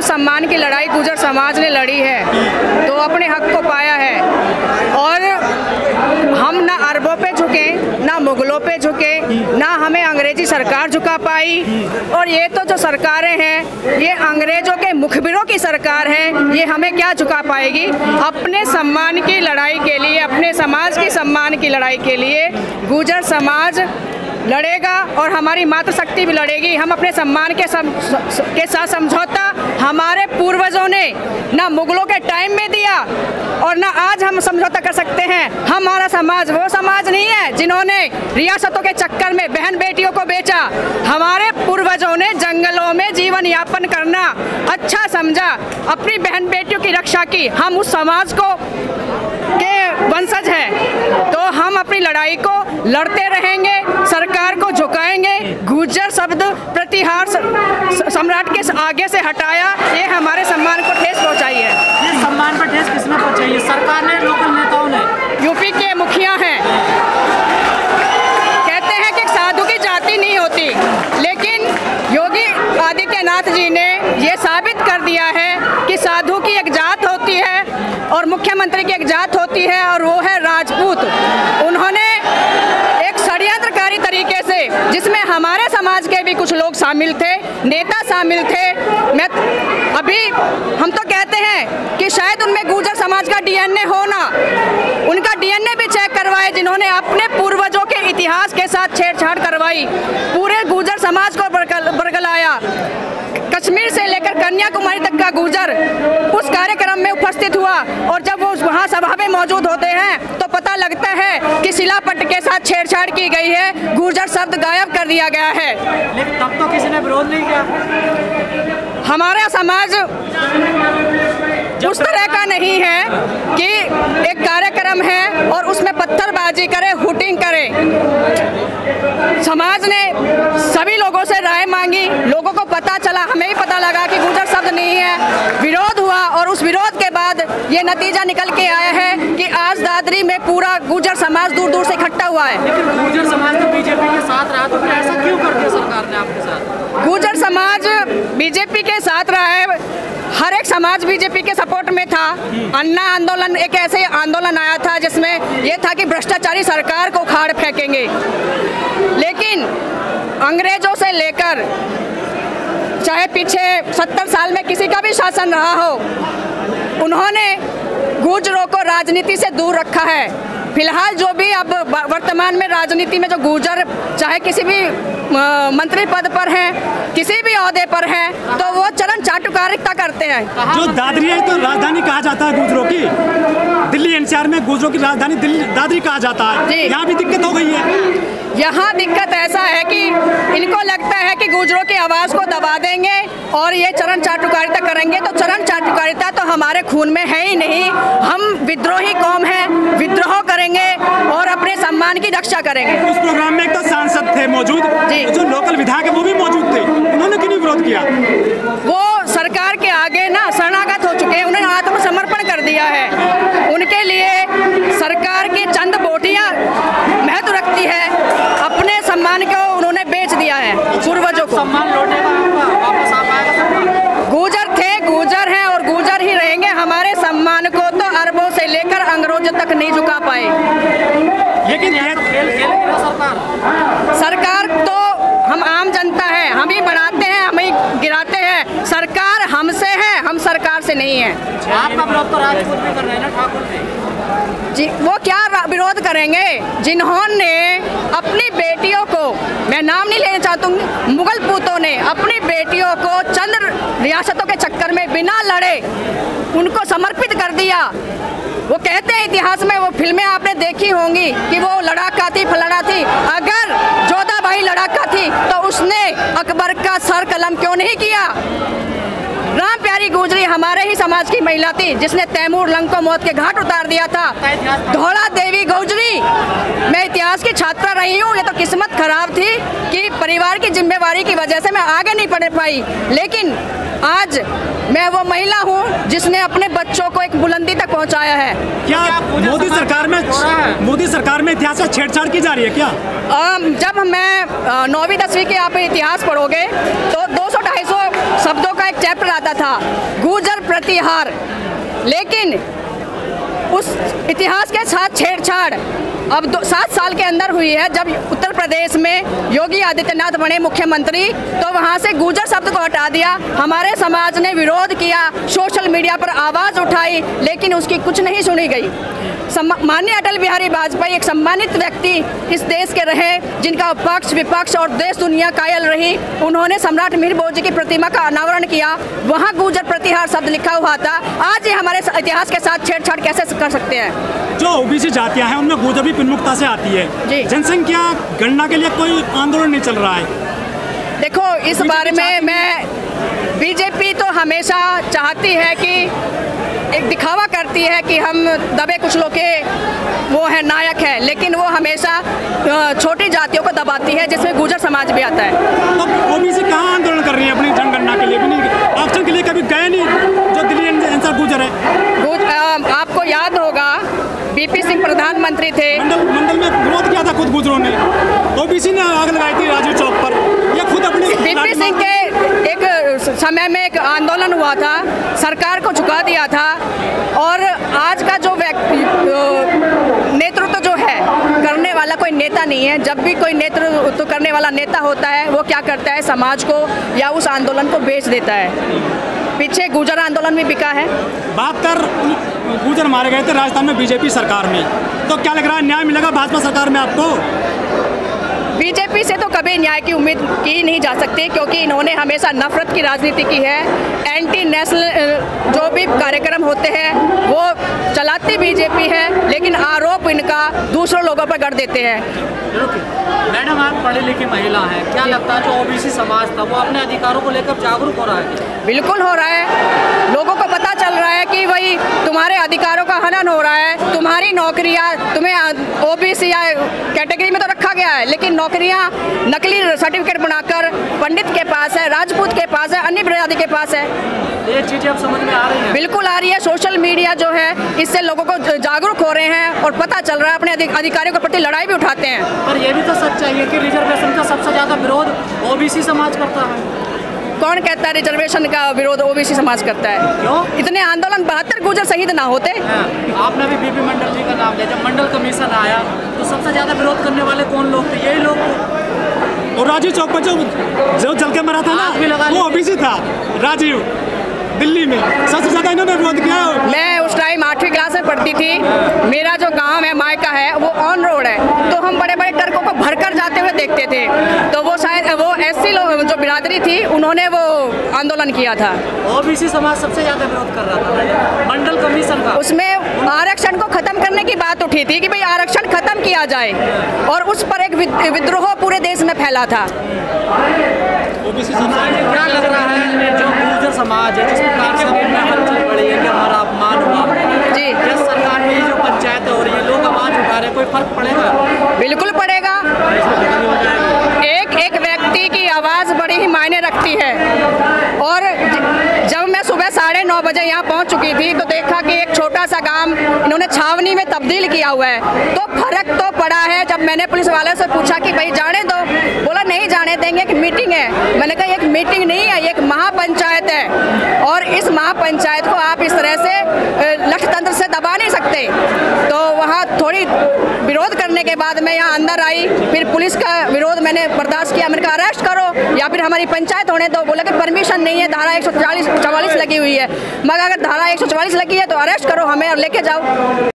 सम्मान की लड़ाई गुर्जर समाज ने लड़ी है तो अपने हक को पाया है। और हम ना अरबों पे झुके, ना मुगलों पे झुके, ना हमें अंग्रेजी सरकार झुका पाई। और ये तो जो सरकारें हैं ये अंग्रेजों के मुखबिरों की सरकार है, ये हमें क्या झुका पाएगी। अपने सम्मान की लड़ाई के लिए, अपने समाज की सम्मान की लड़ाई के लिए गुर्जर समाज लड़ेगा और हमारी मातृशक्ति भी लड़ेगी। हम अपने सम्मान के साथ समझौता हमारे पूर्वजों ने ना मुगलों के टाइम में दिया और ना आज हम समझौता कर सकते हैं। हमारा समाज वो समाज नहीं है जिन्होंने रियासतों के चक्कर में बहन बेटियों को बेचा। हमारे पूर्वजों ने जंगलों में जीवन यापन करना अच्छा समझा, अपनी बहन बेटियों की रक्षा की। हम उस समाज को के वंशज हैं तो हम अपनी लड़ाई को लड़ते रहेंगे, सरकार को झुकाएंगे। गुर्जर शब्द प्रतिहार सम्राट के आगे से हटाया, ये हमारे सम्मान को ठेस पहुंचाई है। ये सम्मान पर ठेस किसने पहुंचाई है? सरकार ने, लोकल नेताओं ने? यूपी के मुखिया हैं, कहते हैं कि साधु की जाति नहीं होती, लेकिन योगी आदित्यनाथ जी ने ये साबित कर दिया है कि साधु की एक जात होती है और मुख्यमंत्री की एक जात होती है और वो है राजपूत। उन्होंने एक षड्यंत्रकारी तरीके से, जिसमें हमारे समाज के भी कुछ लोग शामिल थे, नेता शामिल थे। हम तो कहते हैं कि शायद उनमें गुर्जर समाज का डीएनए हो ना, उनका डीएनए भी चेक करवाए जिन्होंने अपने पूर्वजों के इतिहास के साथ छेड़छाड़ करवाई, पूरे गुर्जर समाज को बरगलाया। कश्मीर से लेकर कन्याकुमारी तक का गुर्जर उस कार्यक्रम में उपस्थित हुआ और जब वो वहाँ सभा में मौजूद होते हैं तो पता लगता है कि शिलापट्ट के साथ छेड़छाड़ की गई है, गुर्जर शब्द गायब कर दिया गया है। लेकिन तब तो किसी ने विरोध नहीं किया। हमारा समाज उस तरह का नहीं है कि एक कार्यक्रम है और उसमें पत्थरबाजी करे, हुटिंग करे। समाज ने सभी लोगों से राय मांगी, लोगों को पता चला, हमें भी पता लगा कि गुर्जर शब्द नहीं है। विरोध हुआ और उस विरोध के बाद ये नतीजा निकल के आया है कि आज दादरी में पूरा गुर्जर समाज दूर दूर से इकट्ठा हुआ है। लेकिन गुर्जर समाज तो बीजेपी के साथ रहा, तो फिर ऐसा क्यों कर दिया सरकार ने आपके साथ? गुर्जर समाज बीजेपी के साथ रहा है, हर एक समाज बीजेपी के सपोर्ट में था। अन्ना आंदोलन एक ऐसे आंदोलन आया था जिसमें यह था कि भ्रष्टाचारी सरकार को उखाड़ फेंकेंगे। लेकिन अंग्रेजों से लेकर चाहे पीछे 70 साल में किसी का भी शासन रहा हो, उन्होंने गुर्जरों को राजनीति से दूर रखा है। फिलहाल जो भी अब वर्तमान में राजनीति में जो गुर्जर चाहे किसी भी मंत्री पद पर हैं, किसी भी ओहदे पर हैं, तो वो चरण चाटुकारिता करते हैं। जो दादरी है तो राजधानी कहा जाता है गुर्जरों की, दिल्ली एनसीआर में गुर्जरों की राजधानी दादरी कहा जाता है। यहाँ भी दिक्कत हो गई है। यहाँ दिक्कत ऐसा है कि इनको लगता है कि गुर्जरों की आवाज़ को दबा देंगे और ये चरण चाटुकारिता करेंगे, तो चरण चाटुकारिता तो हमारे खून में है ही नहीं। हम विद्रोही कौम हैं, विद्रोह करेंगे और अपने सम्मान की रक्षा करेंगे। उस प्रोग्राम में एक तो सांसद थे मौजूद, जो लोकल विधायक है वो भी मौजूद थे, उन्होंने क्यों नहीं विरोध किया? वो सरकार के आगे ना शरणागत हो चुके हैं, उन्होंने आत्मसमर्पण कर दिया है। उनके लिए सरकार की चंद बोटियां महत्व रखती है, अपने सम्मान को उन्होंने बेच दिया है पूर्वजों को। सम्मान लौटेगा, वापस आ पाएगा। गुर्जर थे, गुर्जर हैं और गुर्जर ही रहेंगे। हमारे सम्मान को तो अरबों से लेकर अंग्रेजों तक नहीं झुका पाए। लेकिन सरकार तो हम आम जनता है, हम ही बढ़ाते हैं, हम ही गिराते हैं। सरकार हमसे है, हम सरकार से नहीं है। आपका विरोध तो राजपूत भी कर रहे हैं ना, ठाकुर भी जी। वो क्या विरोध करेंगे जिन्होंने अपनी बेटियों को, मैं नाम नहीं लेना चाहता हूँ, मुगल पूतों ने अपनी बेटियों को चंद रियासतों के चक्कर में बिना लड़े उनको समर्पित कर दिया। वो कहते हैं इतिहास में, वो फिल्में आपने देखी होंगी कि वो लड़ाका थी, फलाना थी। अगर जोधाबाई लड़ाका थी तो उसने अकबर का सर कलम क्यों नहीं किया? राम प्यारी गुजरी हमारे ही समाज की महिला थी जिसने तैमूर लंग को मौत के घाट उतार दिया था। धौला देवी गुजरी, मैं इतिहास की छात्रा रही हूँ। ये तो किस्मत खराब थी कि परिवार की जिम्मेवारी की वजह से मैं आगे नहीं बढ़ पाई, लेकिन आज मैं वो महिला हूँ जिसने अपने बच्चों को एक बुलंदी तक पहुँचाया है। क्या मोदी सरकार में इतिहास से छेड़छाड़ की जा रही है क्या? जब मैं 9वीं 10वीं के आप इतिहास पढ़ोगे तो 200-250 शब्दों का एक चैप्टर आता था, गुर्जर प्रतिहार, लेकिन उस इतिहास के साथ छेड़छाड़ अब 7 साल के अंदर हुई है। जब उत्तर प्रदेश में योगी आदित्यनाथ बने मुख्यमंत्री तो वहां से गुर्जर शब्द को हटा दिया। हमारे समाज ने विरोध किया, सोशल मीडिया पर आवाज़ उठाई, लेकिन उसकी कुछ नहीं सुनी गई। माननीय अटल बिहारी वाजपेयी एक सम्मानित व्यक्ति इस देश के रहे, जिनका पक्ष विपक्ष और देश दुनिया कायल रही। उन्होंने सम्राट मिहिर भोज की प्रतिमा का अनावरण किया, वहाँ गुर्जर प्रतिहार शब्द लिखा हुआ था। आज ये हमारे इतिहास के साथ छेड़छाड़ कैसे कर सकते हैं? जो ओबीसी जातियां हैं उनमें गुर्जर भी प्रमुखता से आती है। जनसंख्या गणना के लिए कोई आंदोलन नहीं चल रहा है। देखो, इस बारे में मैं बीजेपी तो हमेशा चाहती है कि एक दिखावा करती है कि हम दबे कुचलों के वो है नायक है, लेकिन वो हमेशा छोटी जातियों को दबाती है, जिसमें गुर्जर समाज भी आता है। तो ओबीसी कहाँ आंदोलन कर रही है अपनी जनगणना के लिए? भी नहीं, ऑप्शन के लिए कभी गए नहीं, जो दिल्ली एनसीआर गुर्जर है। आपको याद होगा बीपी सिंह प्रधानमंत्री थे, मंडल में विरोध किया था खुद गुर्जरों ने, ओबीसी ने आग लगाई थी राजीव चौक पर। ये खुद अपनी बीपी सिंह के एक समय में एक आंदोलन हुआ था, सरकार को झुका दिया था। और आज का जो नेतृत्व जो है करने वाला कोई नेता नहीं है। जब भी कोई नेतृत्व करने वाला नेता होता है, वो क्या करता है, समाज को या उस आंदोलन को बेच देता है। पीछे गुर्जर आंदोलन भी बिका है। 72 गुर्जर मारे गए थे राजस्थान में बीजेपी सरकार में, तो क्या लग रहा है न्याय मिलेगा भाजपा सरकार में आपको? बीजेपी से तो कभी न्याय की उम्मीद की नहीं जा सकती, क्योंकि इन्होंने हमेशा नफरत की राजनीति की है। एंटी नेशनल जो भी कार्यक्रम होते हैं वो चलाती बीजेपी है, लेकिन आरोप इनका दूसरों लोगों पर कर देते हैं। मैडम, आप पढ़ी लिखी महिला हैं, क्या लगता है जो ओबीसी समाज था वो अपने अधिकारों को लेकर जागरूक हो रहा है? बिल्कुल हो रहा है। लोगों को पता चल रहा है कि भाई तुम्हारे अधिकारों का हनन हो रहा है, तुम्हारी नौकरियां तुम्हें ओबीसी या कैटेगरी में तो रखा गया है, लेकिन नौकरियां नकली सर्टिफिकेट बनाकर पंडित के पास है, राजपूत के पास है, अन्य बिरादरी के पास है। ये चीजें अब समझ में आ रही हैं? बिल्कुल आ रही है। सोशल मीडिया जो है इससे लोगों को जागरूक हो रहे हैं और पता चल रहा है, अपने अधिकारियों के प्रति लड़ाई भी उठाते हैं। पर ये भी तो सच है कि रिजर्वेशन का सबसे ज्यादा विरोध ओबीसी समाज करता है। कौन कहता है रिजर्वेशन का विरोध ओबीसी समाज करता है? क्यों? इतने आंदोलन 72 गुर्जर शहीद ना होते? आपने भी बीपी मंडल जी का नाम लिया। जब मंडल कमीशन आया तो सबसे ज्यादा विरोध करने वाले कौन लोग थे? यही लोग थे। और राजीव चौक पर जो जल के मरा था ना, वो ओबीसी था। राजीव दिल्ली में सबसे ज्यादा इन्होंने विरोध किया। मैं उस टाइम 8वीं क्लास में पढ़ती थी। मेरा जो गांव है, मायका है, वो ऑन रोड है, तो हम बड़े बड़े ट्रकों को भरकर जाते हुए देखते थे। तो वो शायद वो एससी लोग जो बिरादरी थी, उन्होंने वो आंदोलन किया था। ओबीसी समाज सबसे ज्यादा विरोध कर रहा था मंडल कमीशन का। उसमें आरक्षण को खत्म करने की बात उठी थी कि भाई आरक्षण खत्म किया जाए, और उस पर एक विद्रोह पूरे देश में फैला था। ओबीसी समाज क्या लग रहा है जो गुर्जर समाज है, जिस प्रकार से हलचल बढ़ी है कि हमारा अपमान हुआ जी, जिस सरकार में जो पंचायतें हो रही है, लोग आवाज उठा रहे हैं, कोई फर्क पड़ेगा? बिल्कुल पड़ेगा। एक व्यक्ति की आवाज़ बड़ी ही मायने रखती है। और जब मैं सुबह 9:30 बजे यहाँ पहुँच चुकी थी तो देखा कि एक छोटा सा गांव इन्होंने छावनी में तब्दील किया हुआ है, तो फर्क तो पड़ा है। जब मैंने पुलिस वाले से पूछा कि भाई जाने दो, बोला नहीं जाने देंगे, एक मीटिंग है। मैंने कहा एक मीटिंग नहीं है, एक महापंचायत है, और इस महापंचायत को आप इस तरह से लठतंत्र से दबा नहीं सकते। तो वहाँ थोड़ी विरोध करने के बाद मैं यहाँ अंदर आई, फिर पुलिस का विरोध मैंने बर्दाश्त किया। मैंने कहा अरेस्ट करो या फिर हमारी पंचायत होने दो। बोला कि परमिशन नहीं है, धारा 144 लगी हुई है। मगर अगर धारा 144 लगी है तो अरेस्ट करो हमें और लेके जाओ।